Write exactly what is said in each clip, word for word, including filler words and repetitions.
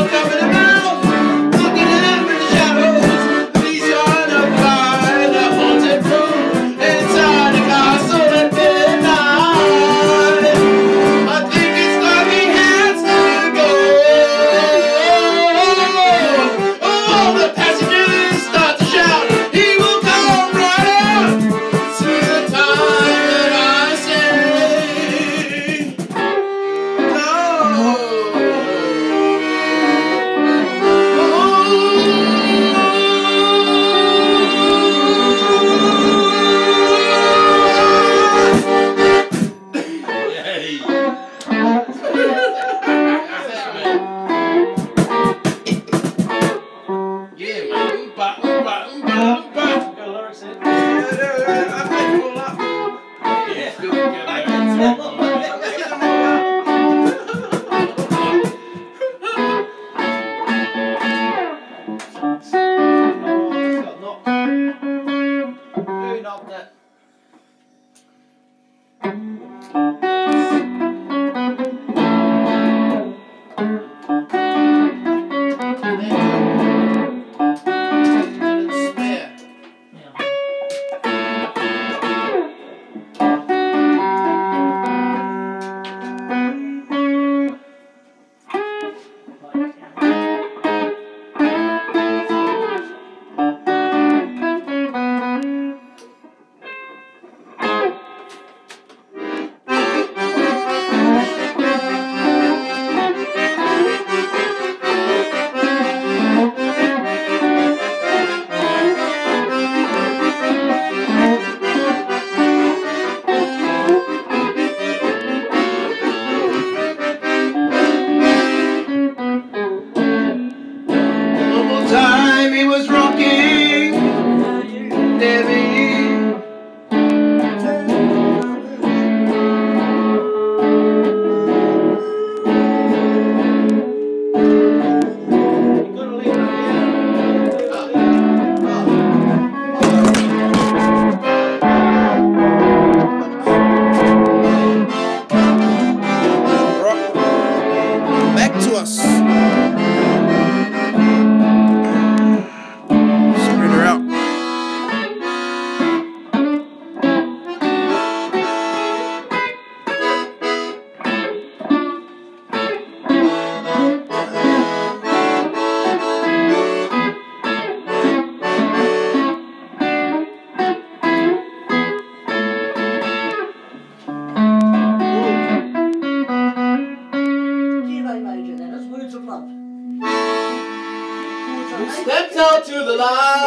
Stepped out to the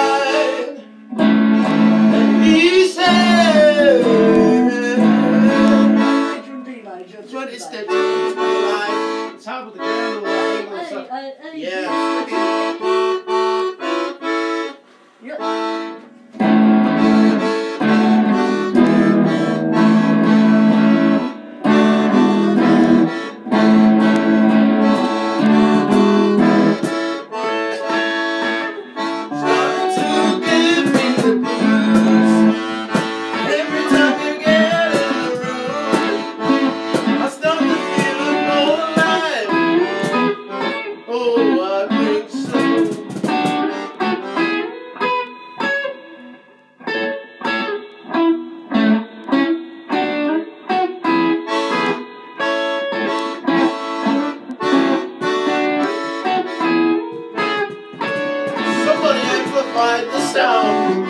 line, and he said, twenty steps to the line. It's hard with the ground or something. Yeah. Yep. The sound.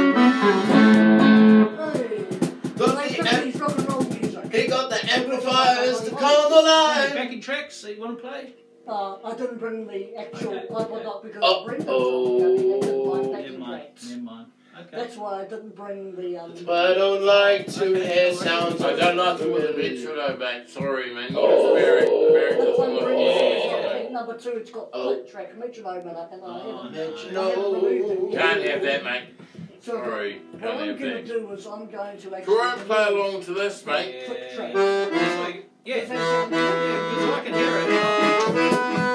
He got the amplifiers to calm the line. Backing tracks that you want to play? Uh, I didn't bring the actual okay. iPod up because oh, I bring them oh. from Never mind. Never mind. Okay. That's why I didn't bring the. Um, but I don't like to okay. hear sounds. I don't like to with a bit, should I, mate? Sorry, man. Oh. Very, very That's one good. bring Yeah. yeah. Number two, it's got Oh. flute track, metronome in it, and I Oh, haven't, no. I haven't removed it yet. Can't have that, mate. So Sorry, what can't I'm have going to that. do is I'm going to actually. Try and play along to this, mate. Yeah. Click track. It's like, yeah, Does that sound good? yeah, because I can hear it.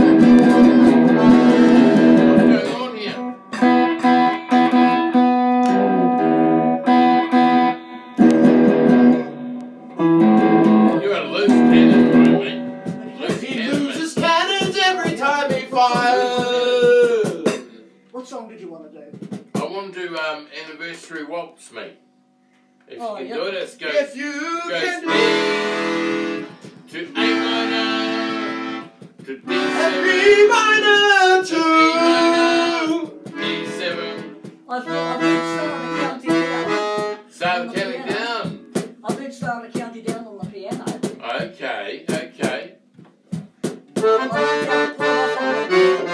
What's going on here? on to um, anniversary waltz, mate. If Oh, you can yeah. do it, let's go. If you Go can do to A minor, to D it, seven, B minor to too. E minor, D seven. I've been, I've been starting to count it down. Start On the counting piano. down. I've been starting to count it down on the piano. Okay, okay. I've been down to put it off on the piano.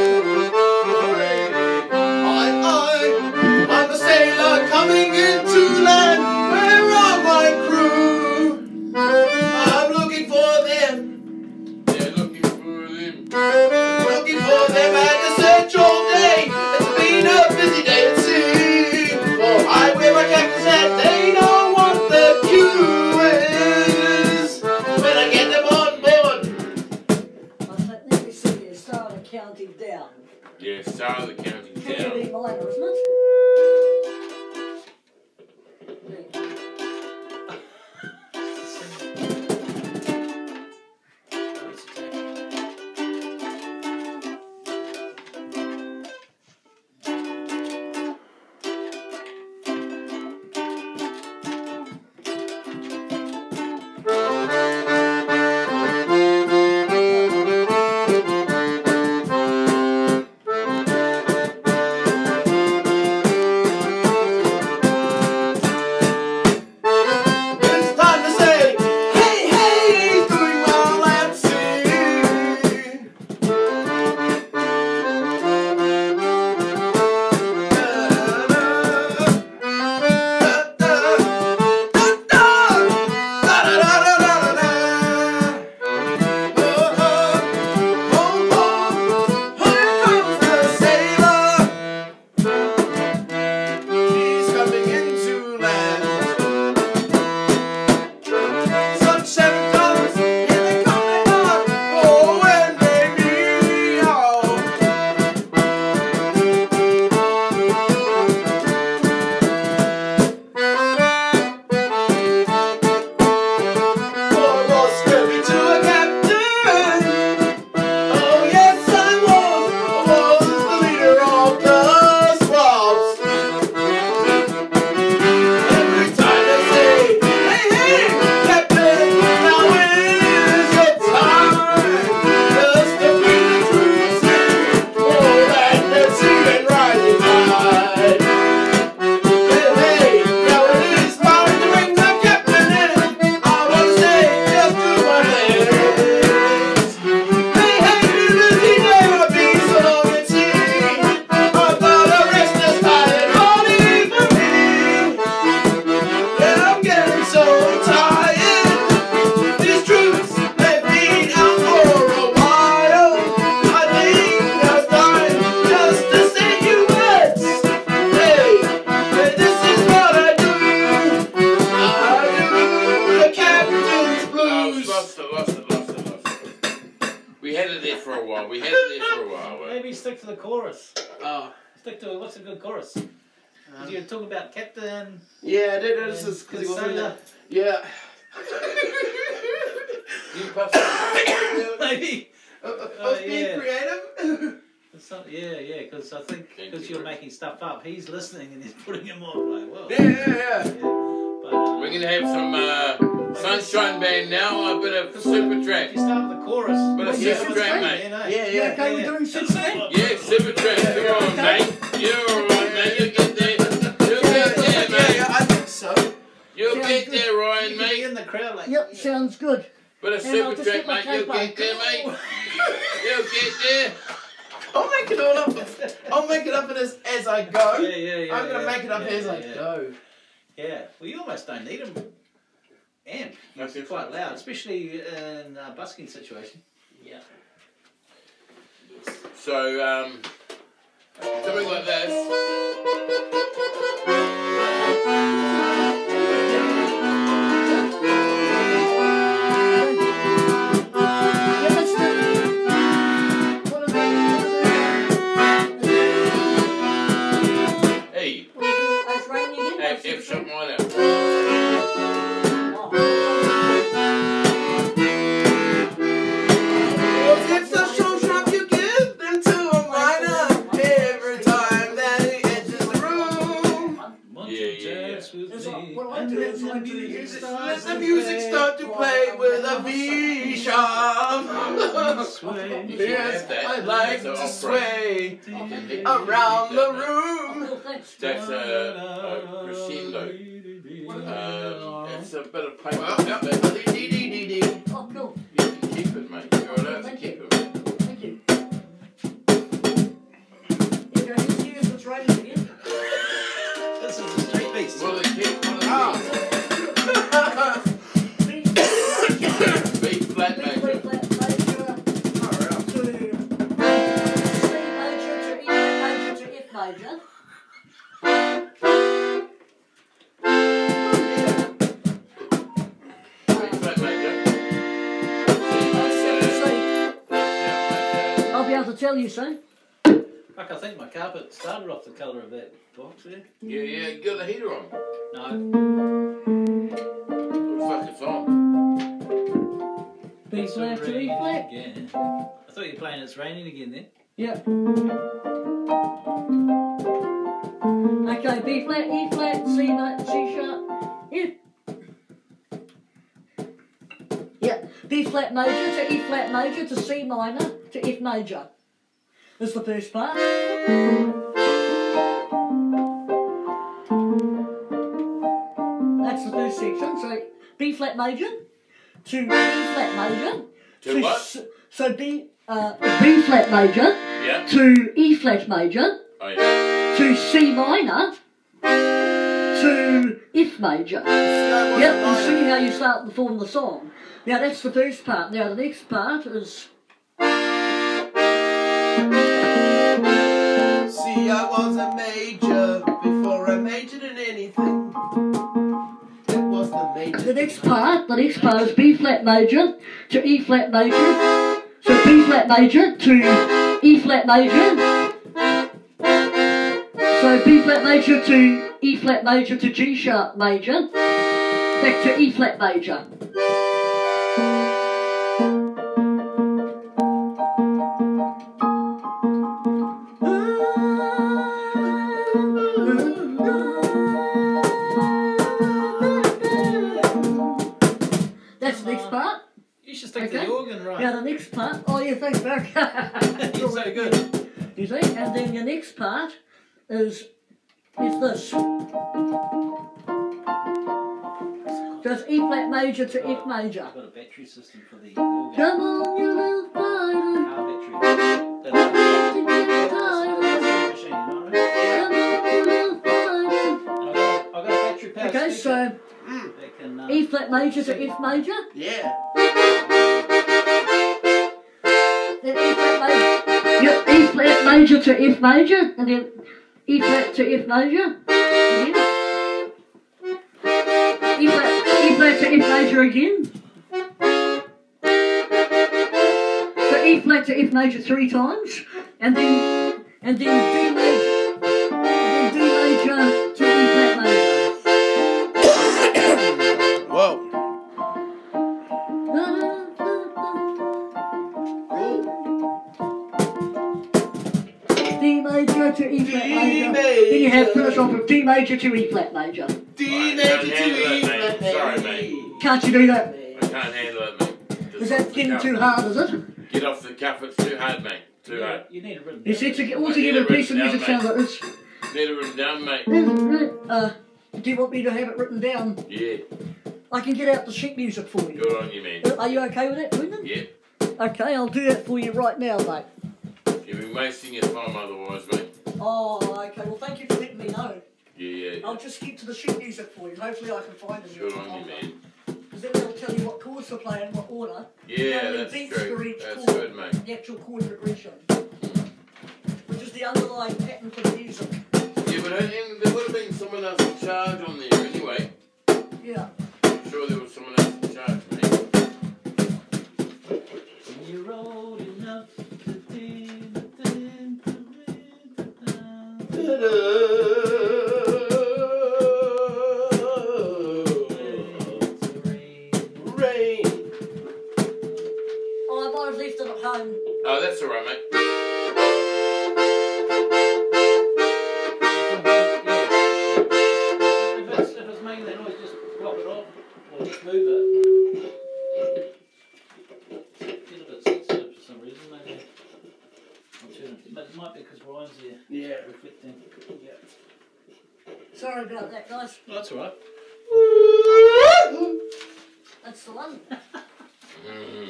I, I, I'm a sailor coming into land. Where are my crew? I'm looking for them, Yeah, looking for them. looking for them and a search all day. It's been a busy day at sea. For I wear my captain's hat, they don't want the cues. When I get them on board, I said, let me see, you started counting down. Yeah, start the counting Key of down. E minor, isn't it? it's time to say, hey, hey, he's doing well at sea. He's coming into land. Such seven colors, here they come, they come. Oh, and they meow. Oh, lost me to a captain. Oh, yes, I was. I was the leader of the swabs. Every time they say, hey, hey, Captain, now is your time. Just to be the truth, oh, that let's see and rising tide. Hey, hey, now it is time to bring the captain in. I want to say, just do my legs. Hey, hey, busy day, I've been so long at sea. I've got a restless, tired body for me. Yeah, I'm getting so tired. These truths, they've been out for a while. I think now it's time just to say you words. Hey, hey, this is what I do. I do the captain's Oh, blues. lost it, lost it, lost it, lost it. We had it there for a while. We had it there for a while. eh? Maybe stick to the chorus. Oh, Stick to what's a good chorus? Because you're talking about captain. yeah, this is because he good wasn't sailor. there. Yeah. You puff I Maybe. was being yeah. creative. It's not, yeah, yeah. Because I think Thank because you. you're making stuff up, he's listening and he's putting him on. Like, well, Yeah, yeah, yeah. yeah. But uh, We're going to have some uh, Sunshine Band now, a bit of super if track. you start with the chorus, Bit of Yeah. super track, mate. you know. Yeah, You yeah. okay with doing It's six like- then? Yeah, super track. Come on, mate. You're alright, mate. You'll get there. You'll get there, Yeah, mate. yeah, I think so. You'll Sounds get good. there, You Ryan, can be mate. in the crowd like. Yep, sounds good. Bit of And I'll super just track, get my mate. You'll cape get on. there, mate. You'll get there. I'll make it all up. I'll make it up as, as I go. Yeah, yeah, yeah. I'm gonna yeah, make it up yeah, as I yeah. go. Yeah, well, you almost don't need them. Amp, That's it's quite loud, especially in a busking situation. Yeah. So, um, something like this. Yeah, let's do it. What are we Hey, What are we doing? It's raining again? F, F sharp minor. If the show sharp you give them to a minor every time that he enters the room. what I do is I do this. Let the music start to play with a V sharp. Yes, I'd like to sway around the room. That's a, a crescendo. Um, it's a bit of paper. Well, yep. Oh, cool. You can keep it, mate. You're allowed to keep it, mate. Thank you. Yeah, go ahead, see if it's raining again. This is a straight piece. Will it keep? Will it Ah. B keep? B flat B major. flat major to C major to E major to F major. Flat major. I'll be able to tell you soon. Fuck, I think my carpet started off the colour of that box there. Yeah, yeah. You got the heater on. No. Looks like it's on. B flat to E flat. Again. I thought you were playing It's Raining Again then. Yep. Okay, B flat, E flat, C ma- C sharp, F. Yeah, B flat major to E flat major to C minor to F major. This is the first part. That's the first section. So B flat major to E flat major. To what? S- so B uh, B flat major Yeah. to E flat major Oh, yeah. to C minor to F major. Yep, and see how you start to form the song. Now that's the first part. Now the next part is See, I was a major before I majored in anything. That was the major. the next part. The next part is B flat major to E flat major. So B flat major to E flat major. So B flat major to E flat major to G sharp major. Back to E flat major. That's the next part. You should stick Okay. to the organ right. Now the next part. Oh yeah, thanks, Barak. You're so good. You see, and then the next part is is this. Just E flat major to F major. I've got a battery system for the organ. Come on, you little fighter. Car battery. That's Get a tired. machine, you know what I mean? Come on, you little fighter. And I've got, I've got a battery powered Okay, speaker so that can, uh, E flat major to F major. Yeah. Then E flat major. Yep, E flat major to F major, and then E flat to F major. Again. E flat, E flat to F major again. So E flat to F major three times, and then and then D major, then D major to E flat major. Whoa. Da, da, da, da. D major to E flat D major. major. Then you have finish off with D major to E flat major. D Right, major can't to handle E it, flat mate. Sorry, major. Can't you do that? I can't handle it, mate. Just Is off that the getting cuff. too hard, is it? Get off the cuff, it's too hard, mate. Too you, hard. you need a rhythm. You see, to get all I together need a it piece of written music down, sounds like this. Need it written down, mate. Uh, do you want me to have it written down? Yeah, I can get out the sheet music for you. good on you, man. Uh, Are you okay with that, Brenden? Yeah, Okay, I'll do that for you right now, mate. you've been wasting your time otherwise, mate. Oh, okay. Well, thank you for letting me know. Yeah, yeah. I'll just keep to the sheet music for you. Hopefully, I can find them. Good on you, man. Because then they'll tell you what chords to play in what order. Yeah, and the that's beats for true. each That's chord. good, mate. The actual chord progression, which is the underlying pattern for the music. Yeah, but uh, there would have been someone else in charge on there anyway. Yeah. I'm sure there was someone else in charge, mate. When you're old enough to din, din, din, din, din, Rain. Oh, I might have left it at home. Oh, that's alright, mate. If it's, if it's making that noise, just drop it off or just move it. Get a bit sensitive for some reason, maybe. I'll turn it, but it might be because Ryan's there. Yeah. Reflecting. Yeah. Sorry about that, guys. Oh, that's alright. That's the one. Mm.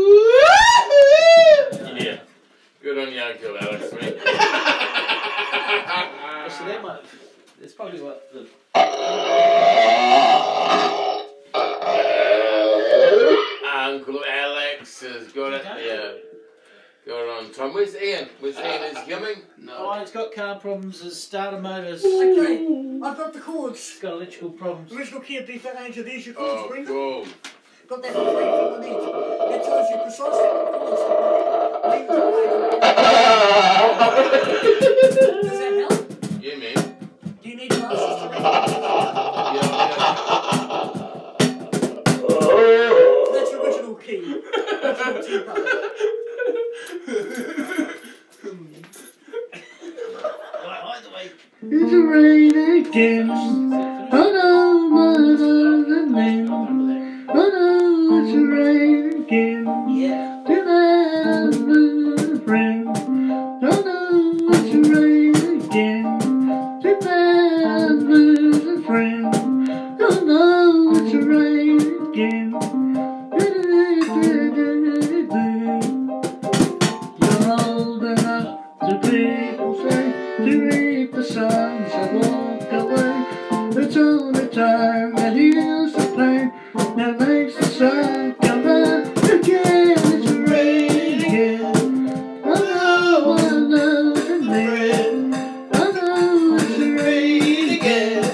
Yeah. Good on you, Uncle Alex, mate. So that might, that's probably what the... Uncle Alex has got it, yeah. Got it on time. Where's Ian? Where's Ian? Is he coming? Oh, it's got car problems, his starter motors. Okay, I've got the chords. It's got electrical problems. Original key of B flat major, there's your chords, Oh, Brenden. cool. Got that for free from the net. It tells you precisely what chords to play. Leave them away. Does that help? Yeah, man. Do you need glasses to read? Yeah, That's original key. Original tempo. Right, either way. It's a rain again. Oh no, my love and then. Oh no, it's a rain again. Yeah. Too bad, my friend. Oh no, it's a rain again. Too bad, lose a friend. Oh no, it's a rain again. You're old enough to people say to reap the sons and walk away. It's only time that heals the pain that makes the sun come out again. It's rain again. Oh no, I love the rain. Oh no, it's rain again.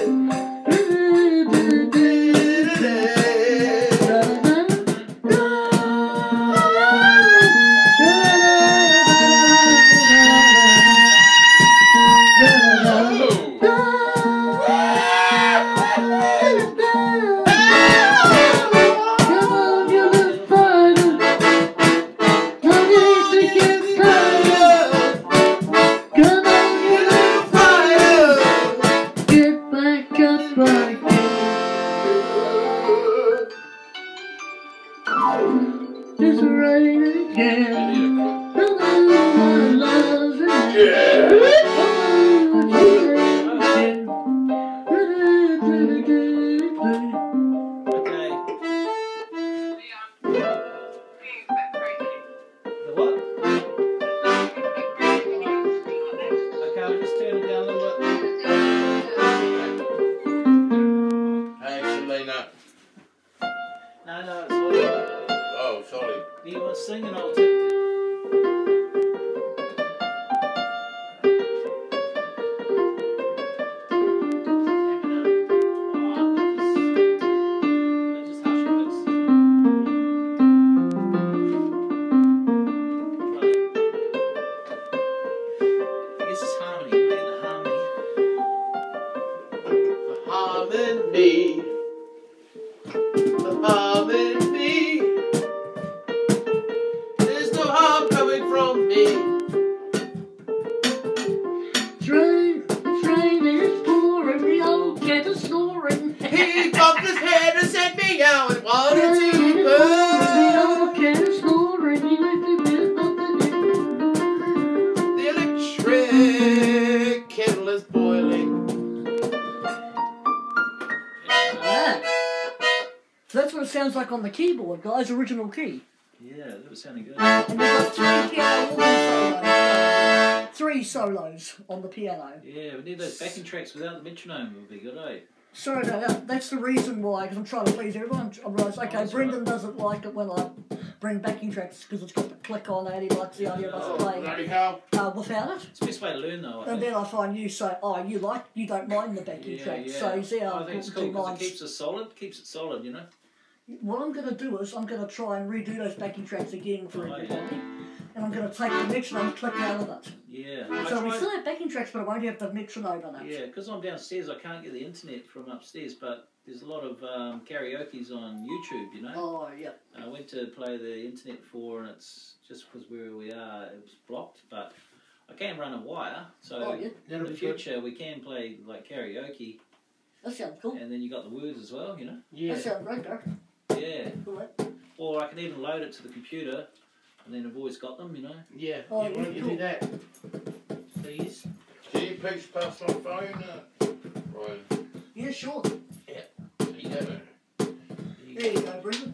It's rain again. Hello, my love's again. Oh, it's rain again. Okay. The what? Okay, I'll just turn it down a little bit. Hey, Selena. No, no, it's all right. Oh, sorry. Do you want to sing and I'll take it? Just hush it. I guess it's harmony. Maybe the harmony. The harmony. The harmony. There's no harm coming from me. It's rain, it's raining, it's pouring, the old cat is snoring. He bumped his head and sent me out and wanted Rain, to it's pouring, the burn. old cat is snoring. He lifted his bucket. The electric kettle is boiling. Ah. So that's what it sounds like on the keyboard, guys, original key. Yeah, that was sounding good. And we've got three piano organ solos. Three solos on the piano. Yeah, we need those backing tracks without the metronome. Would be good, eh? Sorry about that. That's the reason why, because I'm trying to please everyone. I realise, okay, that's Brenden right. doesn't like it when I bring backing tracks because it's got the click on it. He likes the idea of us playing Bloody hell. uh, without it. It's the best way to learn, though. I And think. then I find you say, oh, you like, you don't mind the backing Yeah, tracks. yeah. So you see how I think it's two cool because it minds- keeps it solid. Keeps it solid, you know. What I'm going to do is I'm going to try and redo those backing tracks again for Oh, yeah. everybody. And I'm going to take the metronome click out of it. Yeah. So I we tried- still have backing tracks, but I won't have the metronome in it. Yeah, because I'm downstairs, I can't get the internet from upstairs, but there's a lot of um, karaoke's on YouTube, you know. Oh, yeah. I went to play the internet for, and it's just because where we are, it was blocked, but I can run a wire, so Oh, yeah. in the future we can play like karaoke That sounds cool. And then you got the words as well, you know. Yeah. That sounds great, Barak. Yeah. Cool, eh? Or I can even load it to the computer, and then I've always got them, you know. Yeah. Oh, yeah, yeah, why don't you cool. do that? Please. Can you please pass my phone? Uh, Ryan. Yeah, sure. There you go. There you go, Brenden.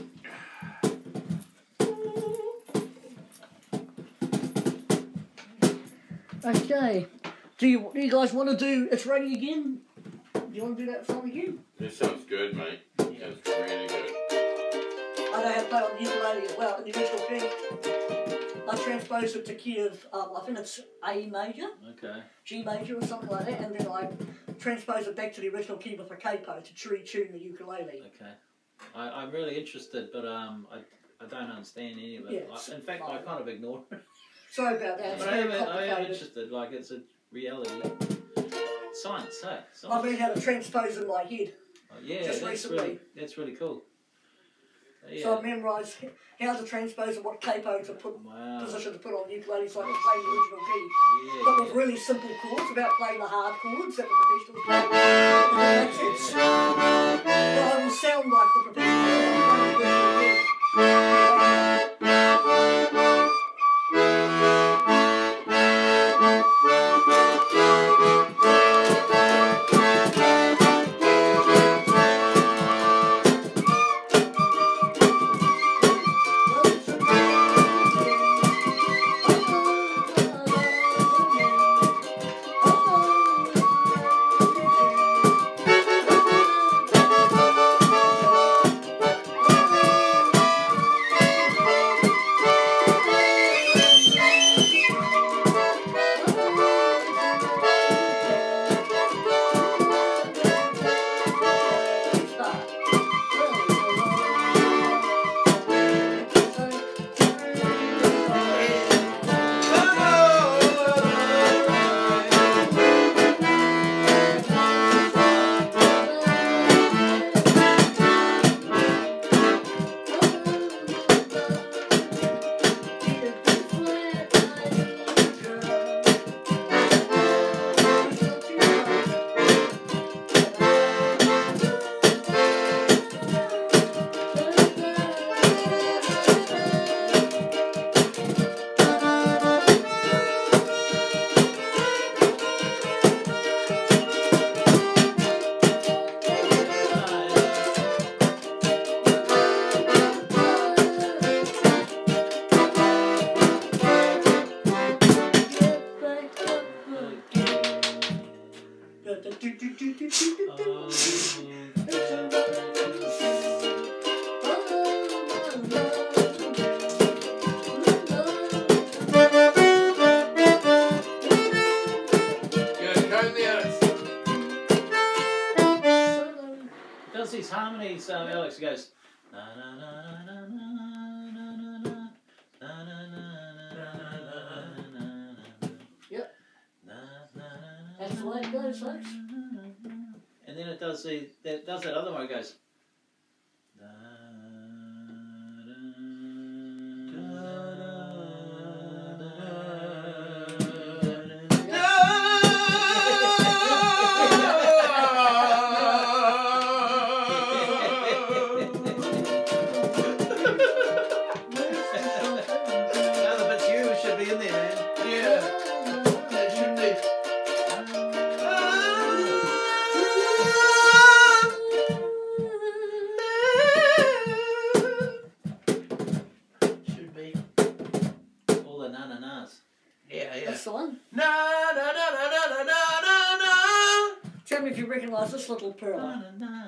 Okay. Do you, do you guys want to do It's Ready again? Do you want to do that song again? This sounds good, mate. Sounds really good. I know how to play on the ukulele as well, in the original key. I transpose it to key of, um, I think it's A major, Okay. G major or something like that, and then I transpose it back to the original key with a capo to tree tune the ukulele. Okay. I, I'm really interested, but um, I, I don't understand any of it. Yeah, I, in fact, I kind of ignore it. Sorry about that, it's But I am, very I am complicated. interested. Like, it's a reality. Science, hey. I've Science. learned how to transpose in my head. Oh, yeah, just that's recently. really that's really cool. Uh, yeah. So I memorised how to transpose and what capo to put, Wow. position to put on ukulele so I can play the original key. Yeah, But yeah. with really simple chords, without playing the hard chords that the professionals play. If that makes sense. But I will sound like the professionals when I'm playing the original key. Does these harmonies, uh, Alex goes na na na na na na na na na na na. Yep. Na na na. That's the way it goes, folks. And then it does the that does that other one. It goes. Another bit you should be in there, man. Yeah, that should be. Should be. All the na na nas. Yeah, yeah. That's the one. Na na na na na na na na na. Tell me if you recognise this little Na pearl. na na.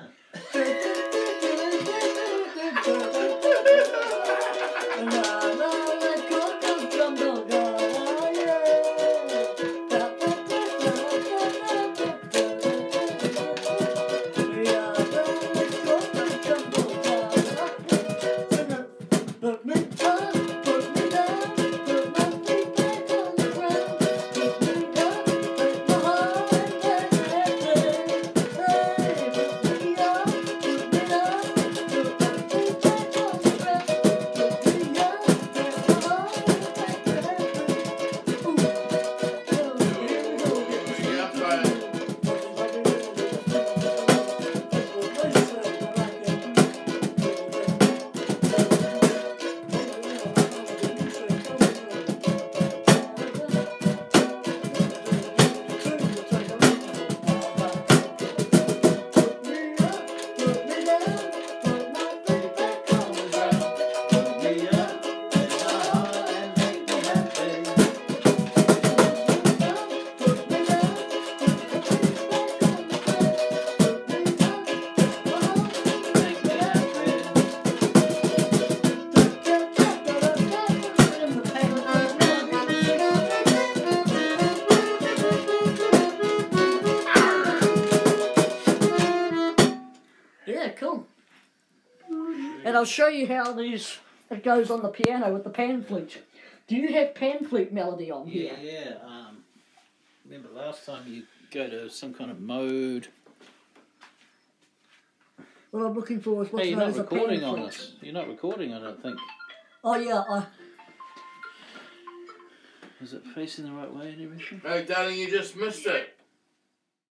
Put me down, put me down, put my feet back on the ground. Put me down, break my heart, hey, hey, hey. Hey, put me down, put me down, And I'll show you how these it goes on the piano with the pan flute. Do you have pan flute melody on Yeah, here? yeah. Um, remember last time you go to some kind of mode. What I'm looking for is what's Hey, you're known not as a pan recording on flute. this. You're not recording, I don't think. Oh yeah, I, Is it facing the right way and everything? No, darling, you just missed it.